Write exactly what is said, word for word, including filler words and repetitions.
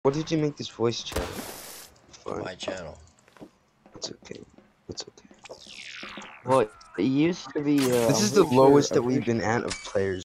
What did you make this voice channel? For my channel. It's okay. It's okay. Well, it used to be. Uh, This I'm is the pretty sure- lowest I'm that pretty we've been at of players.